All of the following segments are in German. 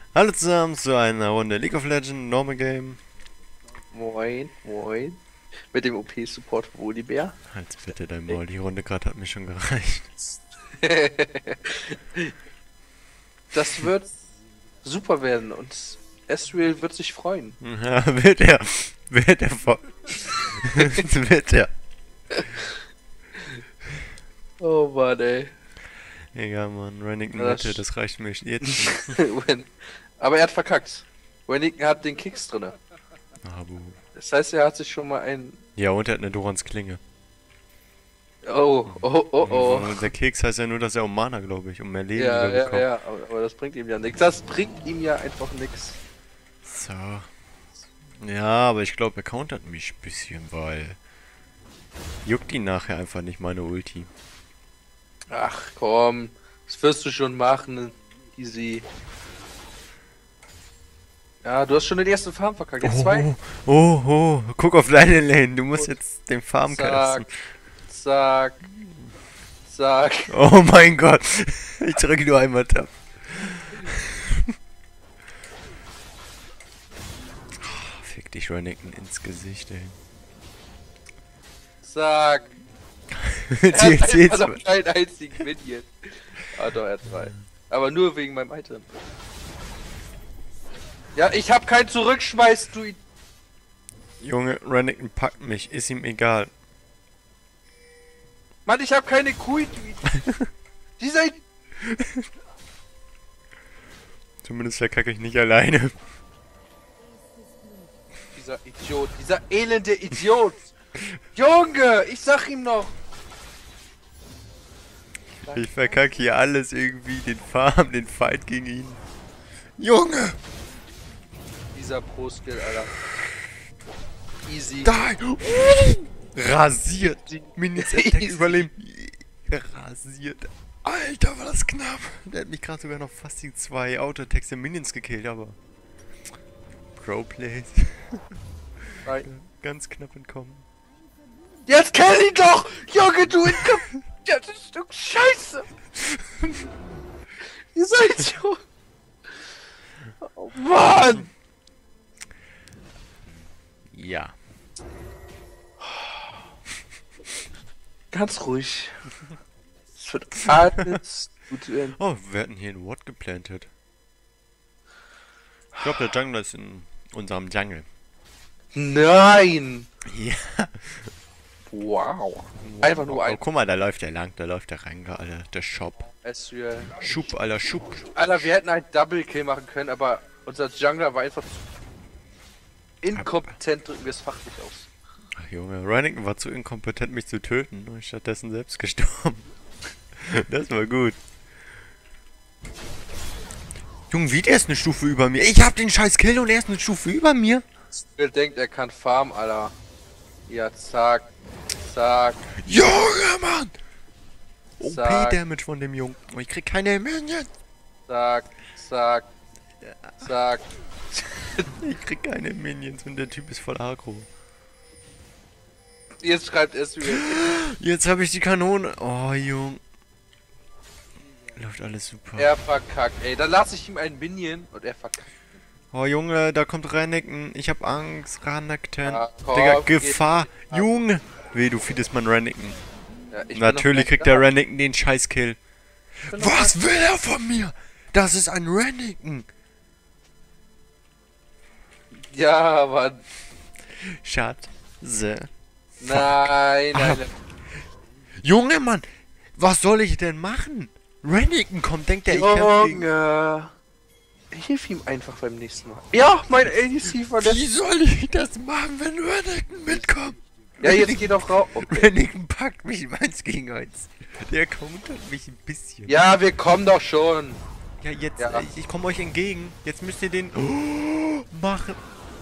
Hallo zusammen zu einer Runde League of Legends Normal Game. Moin, moin. Mit dem OP-Support für Volibär. Halt bitte dein Maul, die Runde gerade hat mir schon gereicht. Das wird super werden und Ezreal wird sich freuen. Ja, wird er voll. Wird er. Oh Mann, ey. Egal, Mann, Renekton Das Mitte, das reicht mir jetzt schon. Aber er hat verkackt. Renekton hat den Kicks drinne. Abu. Das heißt, er hat sich schon mal ein... Ja, und er hat eine Dorans Klinge. Oh, oh, oh, oh. Und der Keks heißt ja nur, dass er um Mana, glaube ich, um mehr Leben Ja, wieder ja, bekommt. ja. Aber das bringt ihm ja nichts. Das bringt ihm ja einfach nichts. So. Ja, aber ich glaube, er countert mich ein bisschen, weil... Juckt ihn nachher einfach nicht meine Ulti. Ach komm. Das wirst du schon machen. Easy. Ja, du hast schon den ersten Farm verkackt. Jetzt zwei. Guck auf deine Lane, du musst jetzt den Farm casten. Zack. Zack. Oh mein Gott, ich drücke nur einmal Tab. Fick dich, Renekton, ins Gesicht, ey. Zack. Er Er hat einfach noch keinen einzigen Minion. Ah doch, er hat drei. Aber nur wegen meinem Item. Ja, ich hab keinen Zurückschmeiß, du... Junge, Renekton packt mich, ist ihm egal. Mann, ich hab keine Q, Dieser... Zumindest verkacke ich nicht alleine. Dieser Idiot, dieser elende Idiot. Junge, ich sag ihm noch. Ich verkacke hier alles irgendwie, den Farm, den Fight gegen ihn. Junge! Dieser Pro-Skill, Alter. Easy. Nein! Rasiert! Minions Attack überleben. Rasiert. Alter, war das knapp. Der hat mich gerade sogar noch fast die 2 Auto-Attacks der Minions gekillt, aber... Pro-Plays. Nein. Ganz knapp entkommen. Jetzt kill ihn doch! Junge, du ja, das Stück Scheiße! Ihr seid schon... Oh Mann! Ja. Ganz ruhig. Es wird alles gut werden. Oh, wir hatten hier ein Ward geplantet. Ich glaube, der Jungler ist in unserem Jungle. Nein! Ja. Wow. Einfach nur Oh, ein guck mal, da läuft der lang, da läuft der Ranga, Alter. Der Shop. Ezreal. Schub, Alter, Schub. Alter, wir hätten einen Double Kill machen können, aber unser Jungler war einfach zu inkompetent, drücken wir es fachlich aus. Ach, Junge, Renekton war zu inkompetent, mich zu töten und ist stattdessen selbst gestorben. Das war gut. Junge, wie der ist eine Stufe über mir? Ich hab den scheiß Kill und er ist eine Stufe über mir. Er denkt, er kann farmen, Alter. Ja, zack. Zack. Junge, Mann! Zack. OP-Damage von dem Jungen. Oh, ich krieg keine Minions. Zack. Zack. Zack. Ich krieg keine Minions und der Typ ist voll aggro. Jetzt schreibt Ezreal. Jetzt habe ich die Kanone. Oh, Junge. Läuft alles super. Er verkackt, ey. Dann lasse ich ihm einen Minion und er verkackt. Oh, Junge, da kommt Renekton. Ich hab Angst. Renekton. Ja, komm, Digga, geht Gefahr. nicht ab. Junge. Weh, du feedest man Renekton. Ja, ich bin Natürlich noch kriegt gleich der da. Renekton den Scheißkill. Ich bin noch Was will er von mir? Das ist ein Renekton. Ja, Mann. Schatze. Nein, nein, nein. Junge, Mann. Was soll ich denn machen? Renekton kommt, denkt der, ich kämpfe gegen... Junge. Hilf ihm einfach beim nächsten Mal. Ja, mein ADC war Wie soll ich das machen, wenn Renekton mitkommt? Ja, jetzt geh doch raus. Okay. Renekton packt mich 1 gegen 1. Der countert mich ein bisschen. Ja, wir kommen doch schon. Ja, jetzt, Ja. ich komme euch entgegen. Jetzt müsst ihr den machen.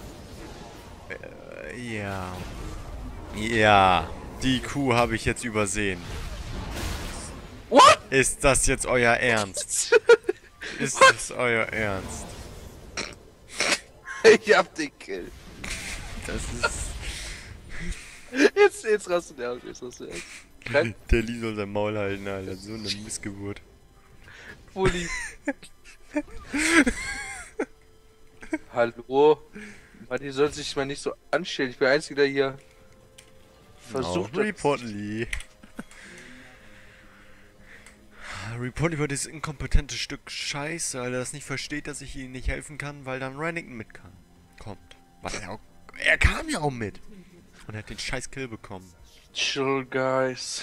Ja. Ja. Die Kuh habe ich jetzt übersehen. What? Ist das jetzt euer Ernst? Ist das euer Ernst? Ich hab den Kill. Das ist... Jetzt rastet er aus. Jetzt rastet er aus. Der Lee soll sein Maul halten, Alter. So eine Missgeburt. Fully. hallo. Mann, die soll sich mal nicht so anstellen. Ich bin der Einzige, der hier versucht no, Reportedly. Reportedly dieses inkompetente Stück Scheiße, Alter, das nicht versteht, dass ich ihnen nicht helfen kann, weil dann Renekton mit kann. Kommt. Was er kam ja auch mit. Und er hat den scheiß Kill bekommen. Chill, guys.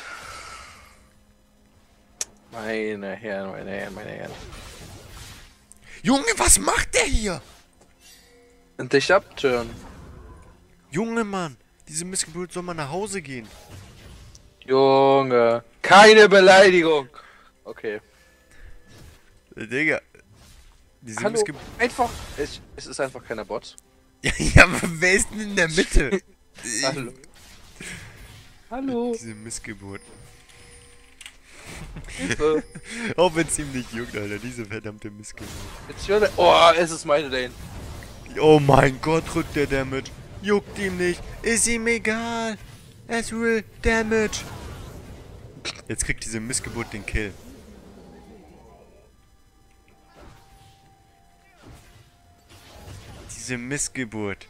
Meine Herren, meine Herren, meine Herren. Junge, was macht der hier? Und dich abturnen. Junge, Mann. Diese Missgeburt soll mal nach Hause gehen. Junge. Keine Beleidigung. Okay. Digga. Diese Hallo. Missgeburt... Einfach. Es ist einfach keiner Bot. Ja, aber wer ist denn in der Mitte? Hallo. Hallo. Diese Missgeburt. Hilfe. Auch wenn es ihm nicht juckt, Alter. Diese verdammte Missgeburt. Jetzt höre. Oh, es ist meine Lane. Oh mein Gott, drückt der Damage. Juckt ihm nicht. Ist ihm egal. Es will Damage. Jetzt kriegt diese Missgeburt den Kill. Diese Missgeburt.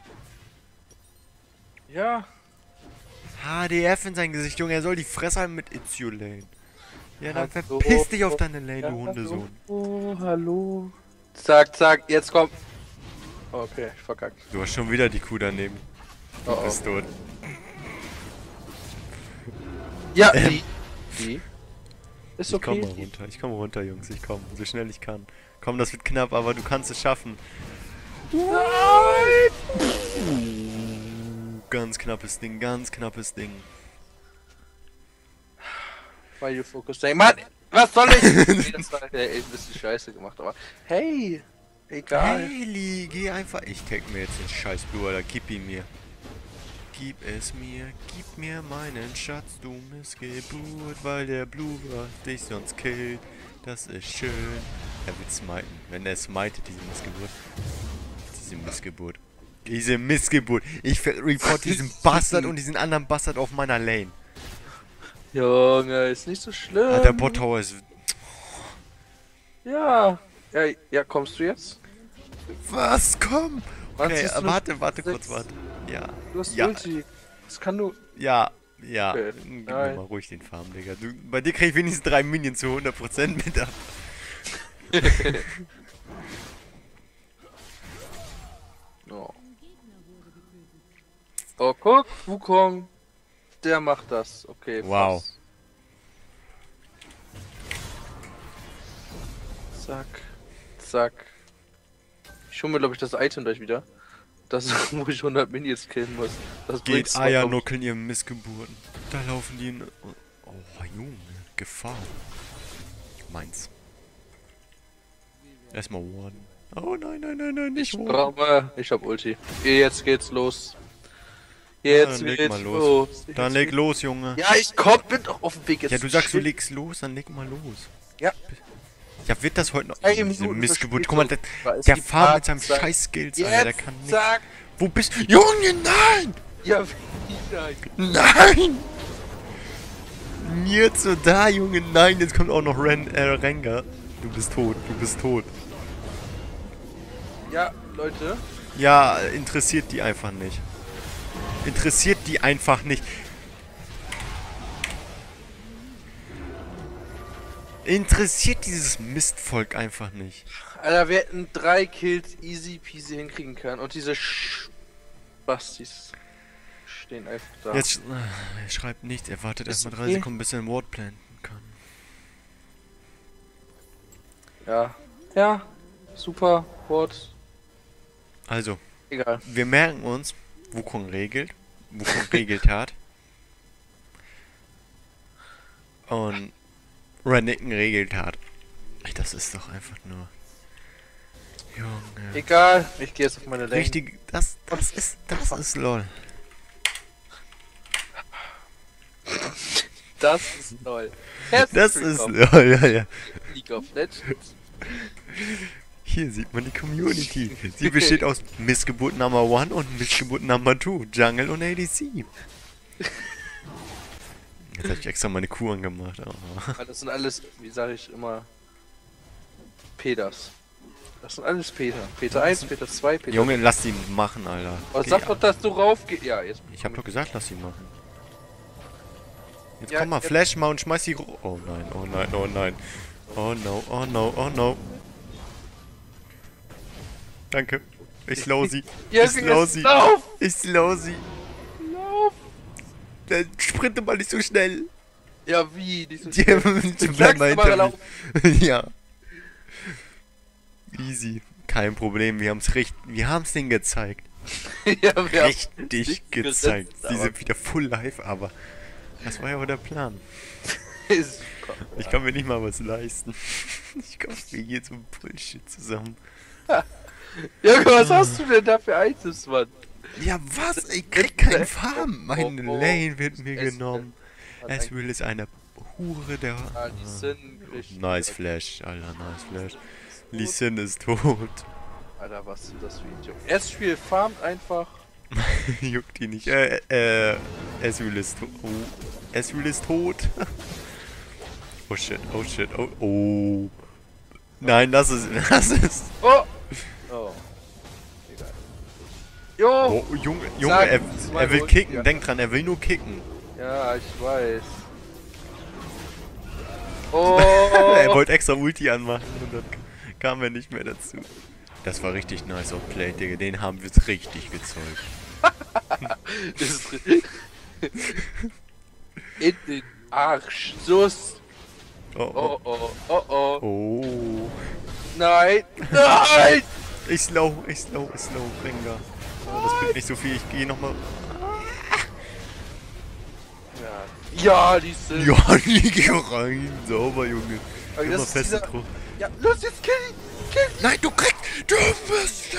Ja. HDF in sein Gesicht, Junge. Er soll die Fresse halten mit It's Your Lane. Ja, dann Hallo. verpiss dich auf deine Lane, Ja, du Hundesohn. Oh, hallo. Zack, zack, jetzt komm. Okay, ich verkackt. Du hast schon wieder die Kuh daneben. Du Oh, bist tot. Ja, die. Ist Ich komm okay. mal runter, Jungs, ich komm, so schnell ich kann. Komm, das wird knapp, aber du kannst es schaffen. Nein! Ganz knappes Ding, ganz knappes Ding. Why you focus saying, Mann, was soll ich? Nee, das war ja ein bisschen scheiße gemacht, aber hey, egal. Hey, Lee, geh einfach. Ich tag mir jetzt den scheiß Blue, Alter, gib ihn mir. Gib es mir, gib mir meinen Schatz, du Missgeburt, weil der Blue dich sonst killt. Das ist schön. Er wird smiten. Wenn er smitet, diese Missgeburt. Diese Missgeburt. Diese Missgeburt. Ich report diesen Bastard und diesen anderen Bastard auf meiner Lane. Junge, ist nicht so schlimm. Ah, der Bot Tower ist... Ja. Ja, kommst du jetzt? Was? Komm! Wann Okay, ziehst du warte noch kurz, warte. Ja. Du hast Ja. Ulti. Das kann du. Ja. Okay. Gib mir Nein. mal ruhig den Farm, Digga. Bei dir krieg ich wenigstens 3 Minions zu 100% mit ab. Oh. Oh, guck, Wukong. Der macht das. Okay, Wow. fast. Zack. Zack. Ich hole mir, glaube ich, das Item gleich wieder. Das, wo ich 100 Minions killen muss. Das Geht bringt's Eier noch. nuckeln, ihr Missgeburten. Da laufen die in... Oh, Junge. Gefahr. Meins. Erstmal warden. Oh nein, nein, nein, nein, nicht Ich warden. brauche. Ich hab Ulti. Jetzt geht's los. Jetzt dann leg geht's mal los. los. Dann leg los, Junge. Ja, bin doch auf dem Weg jetzt. Ja, du sagst, du Shit. legst los, dann leg mal los. Ja. Ja, wird das heute noch... 3 Diese Minuten Missgeburt. verspätet. Guck mal, Da ist der die Farm mit seinem Party. scheiß Skills, Alter, der Jetzt, kann nicht... zack. Wo bist du? Junge, nein! Ja, wieder. Nein! Nierzo da, Junge, nein, jetzt kommt auch noch Rengar. Du bist tot, du bist tot. Ja, Leute. Ja, interessiert die einfach nicht. Interessiert die einfach nicht. Interessiert dieses Mistvolk einfach nicht. Alter, wir hätten 3 Kills easy peasy hinkriegen können. Und diese Bastis stehen einfach da. Jetzt er schreibt nichts, er wartet Ist erstmal 3 okay. Sekunden, bis er ein Ward planten kann. Ja. Ja. Super. Wort. Also, Egal. wir merken uns, Wukong regelt hat. Und Renekton regelt hat. Das ist doch einfach nur... Junge. Egal. Ich gehe jetzt auf meine Lane. Richtig, das ist LOL. Das ist toll. Das ist LOL, ja, ja. League of Legends. Hier sieht man die Community. Sie besteht aus Missgeburt Number 1 und Missgeburt Number 2. Jungle und ADC. Jetzt hab ich extra meine Kuh angemacht. Oh. Das sind alles, wie sage ich immer, Peders. Das sind alles Peter. Peter 1, Peter 2, Peter... Junge, lass ihn machen, Alter. Oh, sag doch, dass du raufgehst. Ja, jetzt... Ich hab doch gesagt, lass ihn machen. Jetzt Ja, komm mal, jetzt- Flash mal und schmeiß die... Oh nein, oh nein, oh nein. Oh no, oh no, oh no. Danke. Ich slow sie. Ja, Ich slow sie. lauf! Ich slow sie. Lauf! Dann sprinte mal nicht so schnell. Ja, wie? Die sind Die bleib mal hinter mir. Ja. Easy. Kein Problem, wir haben's denen gezeigt. ja, wir haben Richtig nichts gezeigt. gesetzt, Die aber- sind wieder full live, aber das war ja auch der Plan. Ist super. Ich kann mir nicht mal was leisten. Ich kaufe mir hier so Bullshit zusammen. Junge, was hast du denn da für Items, Mann? Ja, was? Ich krieg keinen Farm. Meine Lane wird mir genommen. Ezreal ist eine Hure der... Ah, die sind richtig. Nice Flash, Alter, nice Flash. Lee Sin ist tot. Alter, was ist das für ein Idiot? Ezreal farmt einfach. Juckt ihn nicht. Ezreal ist tot. Oh. Ezreal ist tot. Oh shit, oh shit, oh. Oh. Nein, das ist. Oh! Oh. Egal. Jo! Oh, Junge, Sag, er will kicken. Denk dran, er will nur kicken. Ja, ich weiß. Oh! Er wollte extra Ulti anmachen und dann kam er nicht mehr dazu. Das war richtig nice auf Play, Digga. Den haben wir jetzt richtig gezeugt. Das ist in den Arsch. Sus. Oh, Oh, oh. oh, oh, oh. Oh. Nein! Nein! Ich slow, Rengar. Oh, das bringt nicht so viel, ich gehe nochmal. Ja, die sind. Ja, die geh rein. Sauber, Junge. Aber Immer das ist feste dieser- drauf. Ja, los jetzt, kill ihn! Kill ihn! Nein, du bist.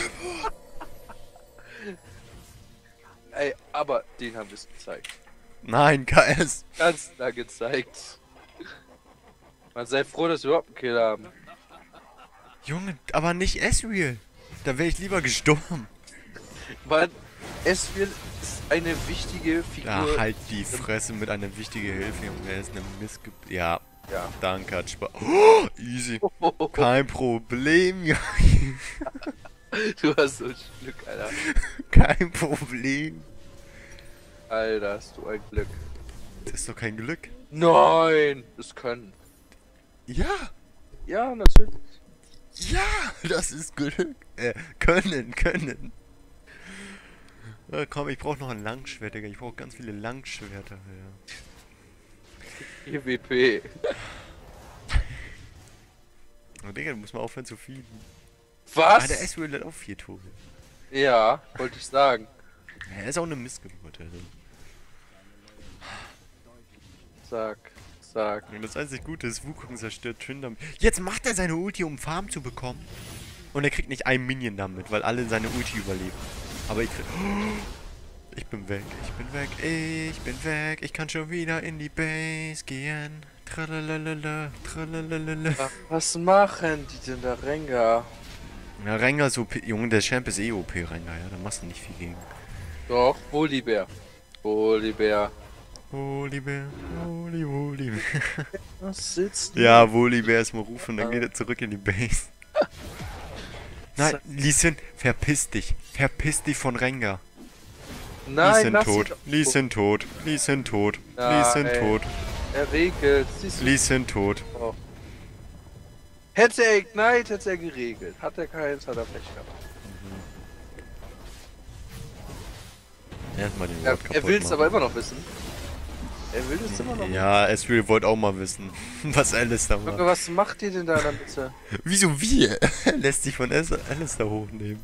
Ey, aber den haben wir es gezeigt. Nein, KS. Ganz klar gezeigt. Man sei froh, dass wir überhaupt einen Kill haben. Junge, aber nicht Ezreal. Da wäre ich lieber gestorben. Weil Ezreal ist eine wichtige Figur. Ja, halt die Fresse mit einer wichtigen Hilfe, Junge. Er ist eine Missge... Ja, Ja. danke, hat Spaß. Oh, easy. Kein Problem, ja. Du hast so ein Glück, Alter. Kein Problem. Alter, hast du ein Glück. Das ist doch kein Glück. Nein! Das können. Ja, Ja, natürlich. ja, das ist Glück. Können. Komm, ich brauche noch ein Langschwert, Digga. Ich brauche ganz viele Langschwerter. Ja. EWP. Oh, Digga, du musst mal aufhören zu feeden. Was? Ah, der Ezreal hat auch 4 Tore. Ja, wollte ich sagen. Er ist auch eine Missgeburt, Alter. Sag. Und das einzig Gute ist, Wukong zerstört Tryndam. Jetzt macht er seine Ulti, um Farm zu bekommen. Und er kriegt nicht einen Minion damit, weil alle seine Ulti überleben. Aber ich krieg... Ich bin weg. Ich kann schon wieder in die Base gehen. Tralalala, tralalala. Was machen die denn da, Rengar? Ja, Rengar ist OP. Junge, der Champ ist eh OP, Rengar, ja. Da machst du nicht viel gegen. Doch, Volibear. Volibear. Volibear, Volibear. Was sitzt Ja, Volibear erstmal rufen, dann geht er zurück in die Base. Nein, Lee Sin, verpiss dich. Verpiss dich von Rengar. Nein, lass tot. ihn doch- Lee Sin tot. Lee Sin tot. Nein. Lee Sin tot. Er regelt. Siehst du? Lee Sin tot. Oh. Hätte er Ignite, hätte er geregelt. Hat er keins, hat er Pech gehabt. Erstmal den Er, Wort kaputt er will es machen. aber immer noch wissen. Er will es immer noch. Ja, Ezreal wollte auch mal wissen, was Alistair Junge, macht. was macht ihr denn da dann bitte? Wieso wir? Er lässt sich von Alistair hochnehmen.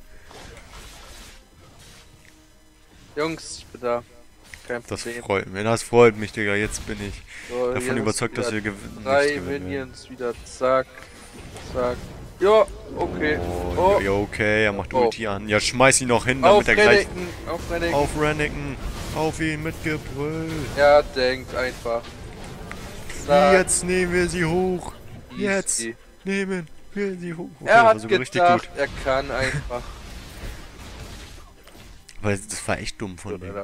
Jungs, ich bin da. Kein Das Problem. freut mich. Das freut mich, Digga. Jetzt bin ich So, davon jetzt überzeugt, dass wieder wir gewinnen. 3 Minions wieder, zack. Zack. Ja, okay. Oh, Oh. ja, okay, er macht Oh. Ulti an. Ja, schmeiß ihn noch hin, Auf damit er gleich... Renekton, auf Renekton. Auf Renekton. Auf ihn mit Gebrüll. Er denkt einfach. Zack. Jetzt nehmen wir sie hoch. Jetzt Easy. nehmen wir sie hoch. Okay, Er das war hat sogar richtig gedacht, gut. er kann einfach. Weil das war echt dumm von denen. Alter.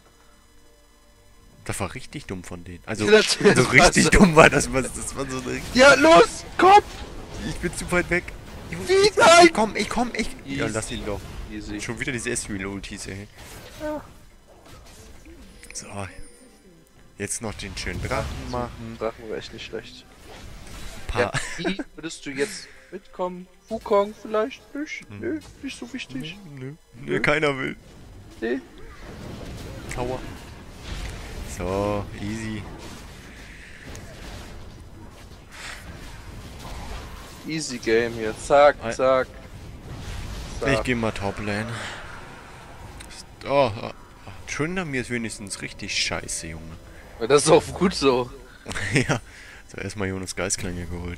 Das war richtig dumm von denen. Also, Das so richtig war so- dumm war das. Das war so eine... Ja, los, komm! Ich bin zu weit weg. Ich komm. Ja, lass ihn doch. Easy. Schon wieder diese S-Wheel-Ultis, ey. Ja. So. Jetzt noch den schönen Drachen machen. Drachen war echt nicht schlecht. Paar. Ja, wie würdest du jetzt mitkommen? Wukong vielleicht? Nicht? Nö, nicht so wichtig. Nö, keiner will. Nee. Aua. So, easy. Easy Game hier. Zack, zack. Ich geh mal Toplane. Oh, Tryndamere ist wenigstens richtig scheiße, Junge. Das ist auch gut so. Ja. So, erstmal Jonas Geistklinge geholt.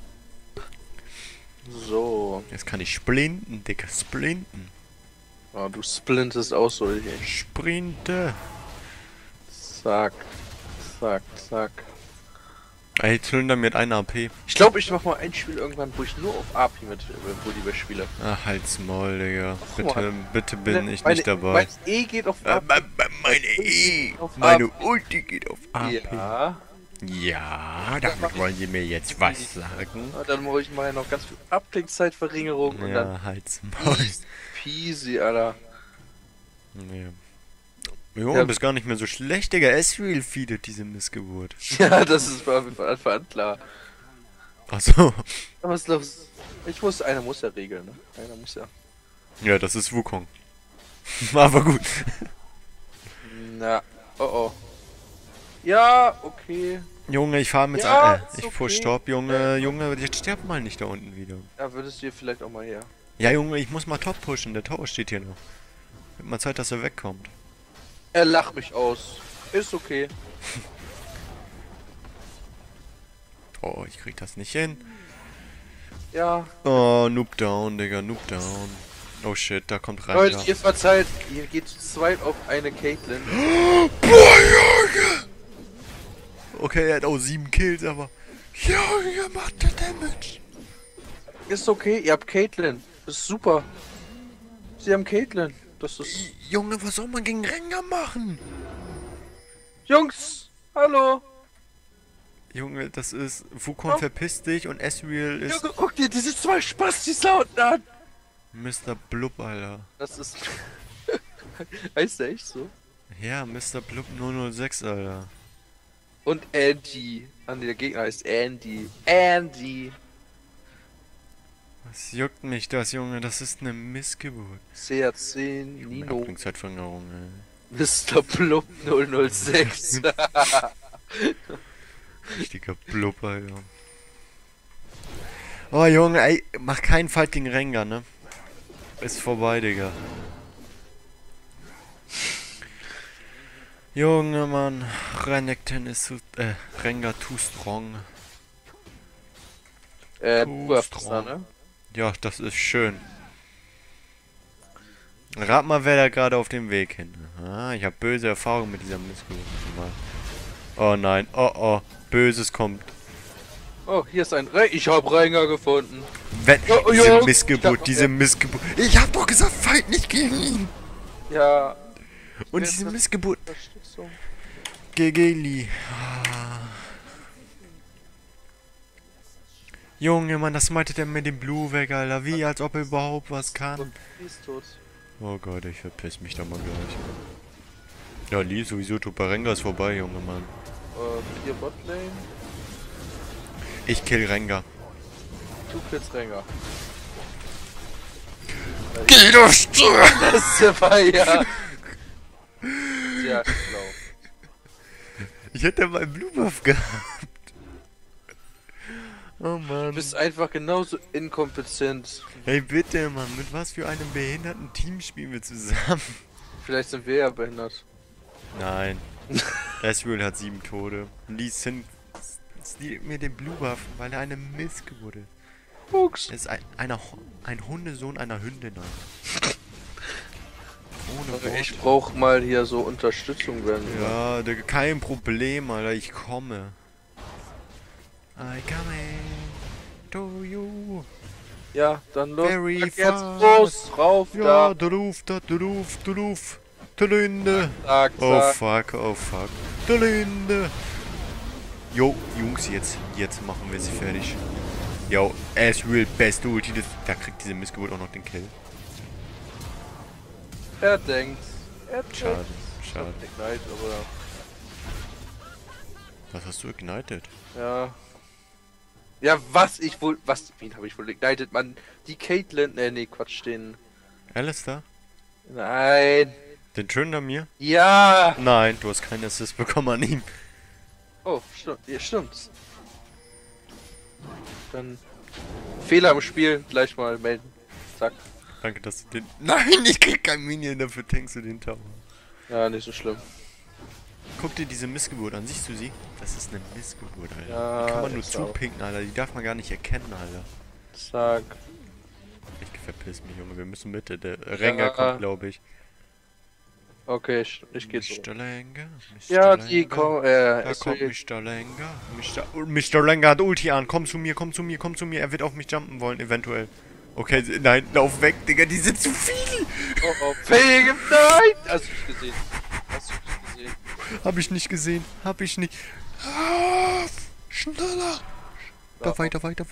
So. Jetzt kann ich splinten, Dicker, splinten. Oh, du splintest auch so hier. Sprinte. Zack. Zack, zack. Ey, Tryndamere mit 1 AP. Ich glaube, ich mach mal ein Spiel irgendwann, wo ich nur auf AP mit Bolívar spiele. Ach, halt's Maul, Digga. Mann. Bitte bin ich nicht dabei. Mein E geht auf AP. Meine Ulti geht auf AP. Ja. Ja, damit wollen Sie mir jetzt was sagen? Und dann mache ich mal noch ganz viel Abklingzeitverringerung und dann Ja, halt's Maul. peasy, Alter. Ja. Junge, du bist gar nicht mehr so schlecht, Digga. S-Wheel feedet diese Missgeburt. Ja, das ist von Anfang an klar. Achso. Aber was los? Einer muss ja regeln, ne? Einer muss ja. Ja, das ist Wukong. Aber gut. Na, oh. Ja, okay. Junge, ich fahre mit Ja, ich okay. fuhr Stopp, Junge, jetzt sterb mal nicht da unten wieder. Ja, würdest du hier vielleicht auch mal her. Ja, Junge, ich muss mal Top pushen, der Tower steht hier noch. Wird mal Zeit, dass er wegkommt. Er lacht mich aus. Ist okay. Oh, ich krieg das nicht hin. Ja. Oh, Noob down, Digga, Noob down. Oh shit, da kommt rein. Leute, ihr verzeiht, ihr geht zu zweit auf eine Caitlyn. Boah, Junge! Okay, er hat auch 7 Kills, aber... Junge, macht der Damage. Ist okay, ihr habt Caitlyn. Das ist super. Sie haben Caitlyn. Das ist... Junge, was soll man gegen Rengar machen? Jungs! Hallo! Junge, das ist... Wukong verpiss dich und S-Wheel ist... Junge, guck dir diese 2 Spastis da unten an! Mr. Blub, Alter. Das ist... heißt der echt so? Ja, Mr. Blub 006, Alter. Und Andy. Der Gegner heißt Andy. Andy! Was juckt mich das, Junge? Das ist eine Missgeburt. CR10, Nino. Abklingzeitverringerung, ey. Mr. Blub 006. Richtiger Blub, Alter. Oh, Junge, ey, mach keinen Fight gegen Rengar, ne? Ist vorbei, Digga. Junge, Mann. Renekton ist so, Rengar too strong. Buffstar, ne? Ja, das ist schön. Rat mal, wer da gerade auf dem Weg hin. Ah, ich habe böse Erfahrungen mit dieser Missgeburt gemacht. Oh nein, oh, Böses kommt. Oh, hier ist ein Ich hab Rengar gefunden. Wenn, Oh, diese ja. Missgeburt, diese Missgeburt. Ich hab doch gesagt, fight nicht gegen ihn. Ja. Und Wer diese ist das? Missgeburt. Unterstützung. Gegeli. Junge, Mann, das meinte der mit dem Blue weg, Alter. Wie, als ob er überhaupt was kann. Die ist tot. Oh Gott, ich verpiss mich da mal gleich. Ja, Lee sowieso, Tuparenga ist vorbei, Junge, Mann. 4 Botlane. Ich kill Rengar. Du killst Rengar. Geh doch stirb! Das war ja sehr schlau. Ich hätte mal einen Blue Buff gehabt. Oh Mann. Du bist einfach genauso inkompetent. Hey bitte, Mann, mit was für einem behinderten Team spielen wir zusammen? Vielleicht sind wir ja behindert. Nein. S-Wheel hat 7 Tode. Lee Sin stealt mir den Blue Buff, weil er eine Missgeburt ist. Fuchs. Er ist ein Hundesohn einer Hündin. Ohne Worte. Ich brauch mal hier so Unterstützung werden. Ja, Digga, kein Problem, Alter, ich komme. I coming to you. Ja, dann los. Very Jetzt fast. los, rauf Ja, da. du ruf. Telinde. Zack, Oh zack. fuck. Telinde. Jo, Jungs, jetzt machen wir sie fertig. Yo, Ezreal, beste Ulti. Da kriegt diese Missgeburt auch noch den Kill. Er denkt. Er denkt. Schade, schade. Ignite, aber Was hast du ignited? ja. Ja, was ich wohl. Wen habe ich wohl ignited? Man, die Caitlyn. Nee, Quatsch, den. Alistair? Nein. Den Tryndamere? Ja! Nein, du hast keinen Assist bekommen an ihm. Oh, stimmt. Ja, stimmt's. Dann. Fehler im Spiel, gleich mal melden. Zack. Danke, dass du den... Nein, ich krieg kein Minion, dafür tankst du den Tower. Ja, nicht so schlimm. Guck dir diese Missgeburt an, siehst du sie? Das ist eine Missgeburt, Alter. Ja, Die kann man nur ist auch. zupinken, Alter. Die darf man gar nicht erkennen, Alter. Zack. Ich verpiss mich, Junge. Wir müssen Mitte. Der Rengar kommt, glaube ich. Okay, ich gehe so. Mr. Lenga. Ja, die kommen. Da kommt Mr. Lenga. Mr. Lenga hat Ulti an. Komm zu mir, komm zu mir, komm zu mir. Er wird auf mich jumpen wollen, eventuell. Okay, nein, lauf weg, Digga. Die sind zu viel. Oh, oh. Fähige, nein! Hast du nicht gesehen? Hast du nicht gesehen? Hab ich nicht gesehen. Hab ich nicht. Ah, schneller. Dabei.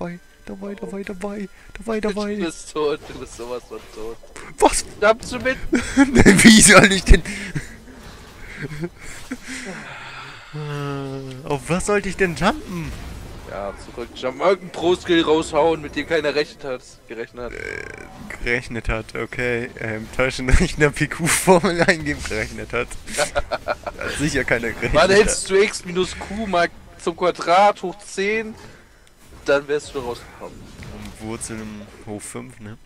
Du bist tot, du bist sowas von tot. Was? Jumpst du mit? Wie soll ich denn... Auf was sollte ich denn jumpen? Ja, zurück. Jump. Irgendein Pro-Skill raushauen, mit dem keiner gerechnet hat. Gerechnet hat, okay. Taschenrechner PQ-Formel eingeben gerechnet hat. Hat sicher keiner gerechnet. Wann hättest du x minus q mal zum Quadrat hoch 10, dann wärst du rausgekommen. Wurzeln hoch 5, ne?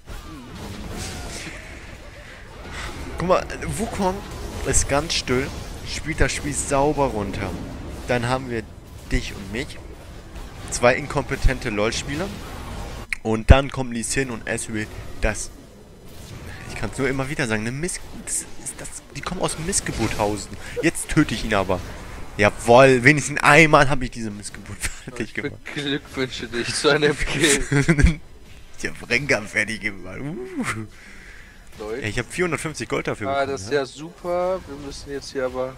Guck mal, Wukong ist ganz still, spielt das Spiel sauber runter. Dann haben wir dich und mich, 2 inkompetente LoL-Spieler. Und dann kommen Lee Sin und Ezreal, ich kann es nur immer wieder sagen, die kommen aus Missgeburthausen. Jetzt töte ich ihn aber. Jawohl, wenigstens einmal habe ich diese Missgeburt fertig gemacht. Ich beglückwünsche dich zu einem Kill. Ich hab Rengar fertig gemacht. Leute. Ey, ich habe 450 Gold dafür bekommen. Das ist ja super. Wir müssen jetzt hier aber...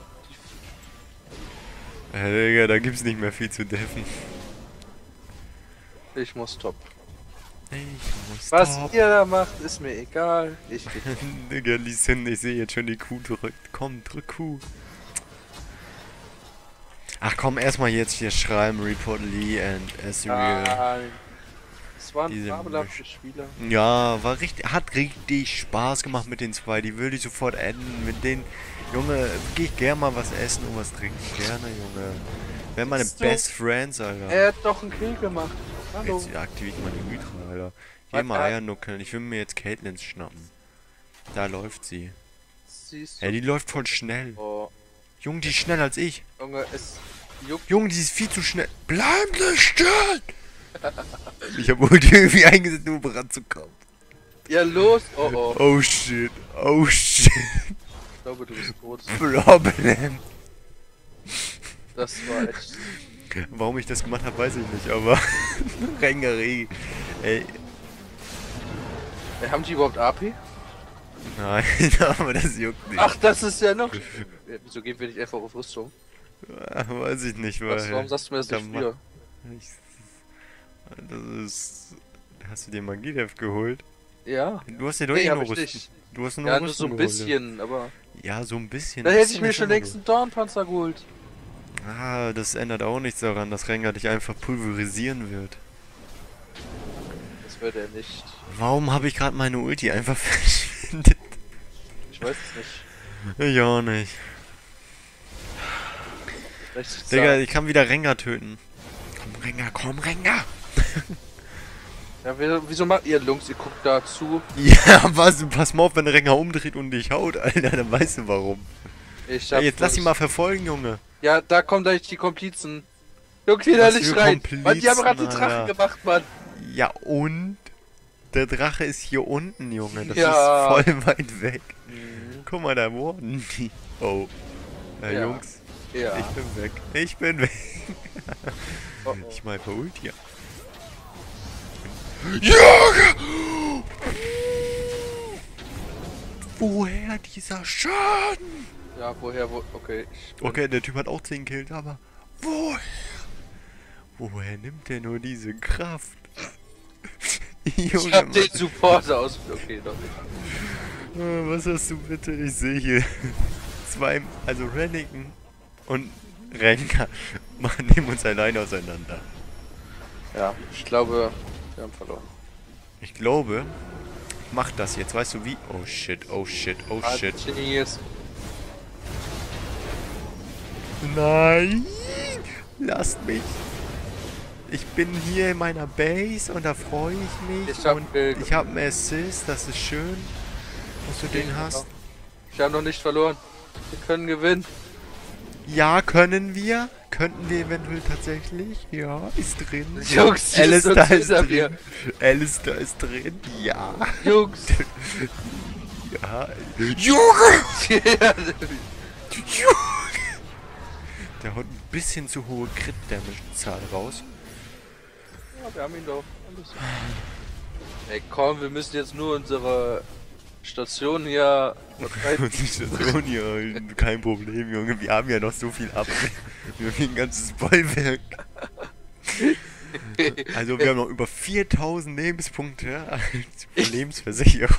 Digga, da gibt's nicht mehr viel zu deffen. Ich muss top. Ich muss Was top. ihr da macht, ist mir egal. Ich geh Digga, Lee Sin, ich sehe jetzt schon die Kuh drückt. Komm, drück Kuh. Ach komm, erstmal jetzt hier schreiben, Report Lee and Ezreal. Nein. Es waren Diese fabelhafte Spieler. Ja, hat richtig Spaß gemacht mit den 2. Die würde ich sofort enden. Mit denen, Junge, gehe ich gerne mal was essen und was trinken. Gerne, Junge. Wären meine Best Friends, Alter. Er hat doch einen Kill gemacht. Hallo. Jetzt aktiviere ich meine Hydra, Alter. Geh mal Eier nuckeln. Ich will mir jetzt Caitlyn schnappen. Da läuft sie. Siehst Ja, die läuft voll schnell. Oh. Junge, die ist schneller als ich. Junge, es juckt. Junge, die ist viel zu schnell. Bleib nicht still! Ich hab Ulti irgendwie eingesetzt, um ranzukommen. Ja, los! Oh oh. Oh shit. Oh shit. Ich glaube, du bist tot. Problem. Das war echt. Warum ich das gemacht habe, weiß ich nicht, aber... Rengaree. Ey. Haben die überhaupt AP? Nein, aber das juckt nicht. Ach, das ist ja noch. Wieso gehen wir nicht einfach auf Rüstung? Weiß ich nicht, weil... Warum sagst du mir das nicht früher? Das ist... Hast du dir Magiedef geholt? Ja. Du hast dir doch Nee, eh hab nur ich Rüstung. nicht. Du hast nur Ja, nur Rüstung so ein geholt, bisschen, aber. Ja, so ein bisschen. Da hätte ich mir Bisschen schon längst einen Dornpanzer geholt. Ah, das ändert auch nichts daran, dass Rengar dich einfach pulverisieren wird. Das wird er nicht. Warum habe ich gerade meine Ulti einfach verschwendet? Ich weiß es nicht. Ich auch nicht. Vielleicht Digga, ich kann wieder Rengar töten. Komm, Rengar, komm, Rengar! Ja, wieso macht ihr Lungs? Ihr guckt da zu. Ja, was? Pass mal auf, wenn der Rengar umdreht und dich haut, Alter, dann weißt du warum. Ich Ja, hab jetzt lass ihn mal verfolgen, Junge. Ja, da kommen gleich die Komplizen. Guck wieder Was nicht für rein. Komplizen, Mann, die haben gerade den Alter. Drachen gemacht, Mann. Ja, und? Der Drache ist hier unten, Junge. Das Ja. ist voll weit weg. Guck mal, da wurden die. Oh. Ja. Jungs, Ja. ich bin weg. Ich bin weg. Oh, oh. Ich mal verholt hier. Junge! Woher dieser Schaden? Ja, woher, okay. Okay, der Typ hat auch 10 Kills, aber woher? Woher nimmt der nur diese Kraft? Ich Junge, hab den Supporter aus. Okay, doch nicht. was hast du bitte? Ich sehe hier zwei, also Renniken und Rengar nehmen uns alleine auseinander. Ja, ich glaube, wir haben verloren. Ich glaube, ich mach das jetzt, weißt du wie? Oh shit, oh shit, oh shit. Jetzt. Nein! Lasst mich! Ich bin hier in meiner Base und da freue ich mich. Ich habe einen Assist, das ist schön, dass du den hast. Ich habe noch nicht verloren. Wir können gewinnen. Ja, können wir? Könnten wir eventuell tatsächlich? Ja, ist drin. Jungs, Alistair ist drin. Alistair ist drin, ja. Jungs. Ja. Junge! Der haut ein bisschen zu hohe Crit-Damage-Zahl raus. Ja, wir haben ihn doch. Ey, komm, wir müssen jetzt nur unsere Station hier... Die Station hier, kein Problem, Junge. Wir haben ja noch so viel ab. Wir haben ein ganzes Bollwerk. Also wir haben noch über 4000 Lebenspunkte als Lebensversicherung.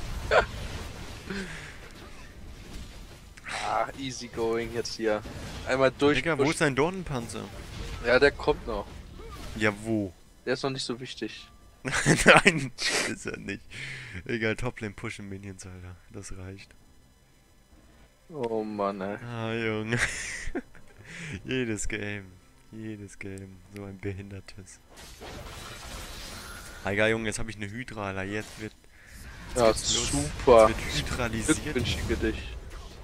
Ah, easy going jetzt hier. Einmal durch. Digga, wo ist dein Dornenpanzer? Ja, der kommt noch. Ja, wo? Der ist noch nicht so wichtig. Nein, ist er nicht. Egal, Toplane pushen Minions, Alter. Das reicht. Oh Mann, ey. Ah, Junge. Jedes Game. So ein behindertes. Egal, Junge, jetzt habe ich eine Hydra, Alter. Jetzt wird... Ja, super. Jetzt wird hydralisiert. Glückwünsche dich.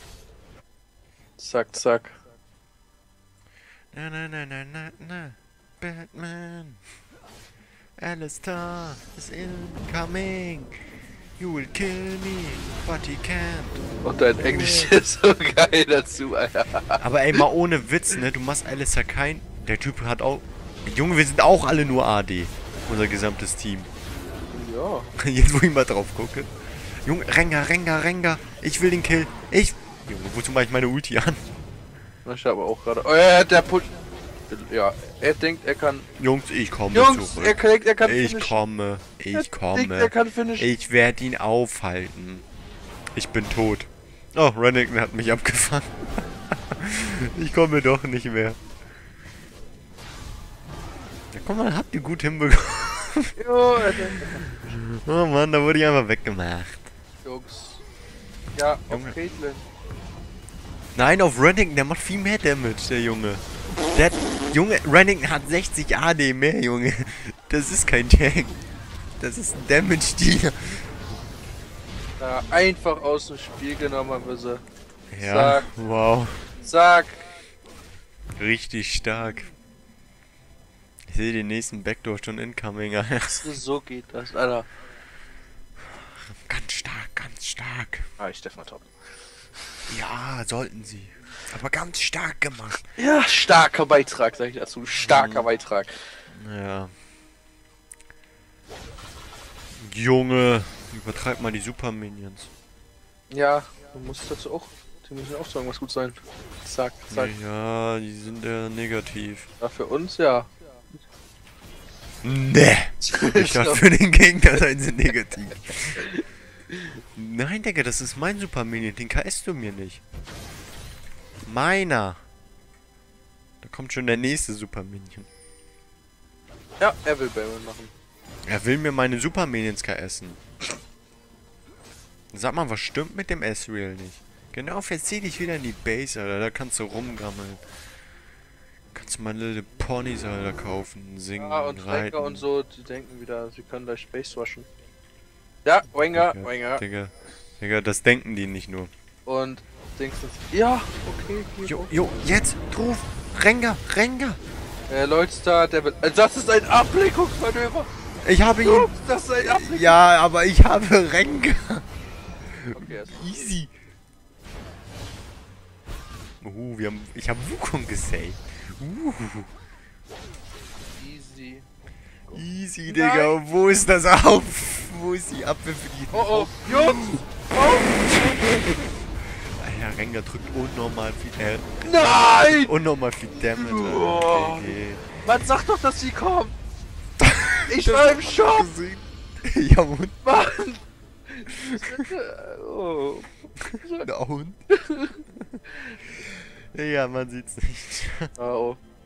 Zack, zack. Na, na, na, na, na, na. Batman. Alistair is incoming. You will kill me, but he can't. Und dein Englisch ist so geil dazu, Alter. Aber ey, mal ohne Witz, ne? Du machst Alistair kein... Der Typ hat auch... Junge, wir sind auch alle nur AD. Unser gesamtes Team. Ja. Jetzt, wo ich mal drauf gucke. Junge, Rengar. Ich will den Kill. Junge, wozu mache ich meine Ulti an? Ich habe auch gerade... Oh ja, der Push... Ja, er denkt, er kann... Jungs, ich komme Jungs, zurück. er kann Ich finishen. komme. Denkt, er kann finishen. Ich werde ihn aufhalten. Ich bin tot. Oh, Renekton hat mich abgefangen. Ich komme doch nicht mehr. Ja, komm mal, habt ihr gut hinbekommen. Jo, er denkt, er kann finishen. Oh Mann, da wurde ich einfach weggemacht. Jungs. Ja, Junge. auf Caitlyn. Nein, auf Renekton, der macht viel mehr Damage, der Junge. Junge, Renekton hat 60 AD mehr, Junge. Das ist kein Tank. Das ist ein Damage-Dealer. Ja, einfach aus dem Spiel genommen haben wir sie. Ja, Zack. wow. Zack. Richtig stark. Ich sehe den nächsten Backdoor schon incoming, Alter. So geht das, Alter. Ganz stark. Ah, ich Stefan top. Ja, sollten sie. Aber ganz stark gemacht. Ja, starker Beitrag, sag ich dazu. Starker Beitrag. Ja. Junge, übertreib mal die Super Minions. Ja, du musst dazu auch. Die müssen auch sagen, was gut sein. Zack, zack. Ja, die sind ja negativ. Ja, für uns ja. Ne! Ich dachte, für den Gegner seien sie negativ. Nein, Digga, das ist mein Super Minion. Den KSst du mir nicht. Meiner. Da kommt schon der nächste Super Minion. Ja, er will Baron machen. Er will mir meine Super Minions KSen. Sag mal, was stimmt mit dem Ezreal nicht? Genau, verzieh dich wieder in die Base, Alter. Da kannst du rumgammeln. Kannst mal Little Ponys, Alter, kaufen, singen, Ja, und reiten. Wenger und so, die denken wieder, sie können gleich Space washen. Ja, Wenger. Digga, das denken die nicht nur. Und Dings ist. Ja, okay. Jo, jetzt! Ruf! Rengar! Leutstar, der will. Das ist ein Ablenkungsmanöver! Ich habe ihn! Jungs, das ist ein Ablenkungsmanöver! Ja, aber ich habe Rengar! Okay, Easy! Ich habe Wukong gesaved. Easy, Digga. Wo ist das auf? Wo ist die Abwehr für die... Oh, Jungs! Alter, Rengar drückt unnormal viel... Nein! Unnormal viel Damage. Oh. Man sagt doch, dass sie kommen! Ich war im Shop! Ja, und? Mann! Oh. Na und? Ja, man sieht's nicht. Ah, oh.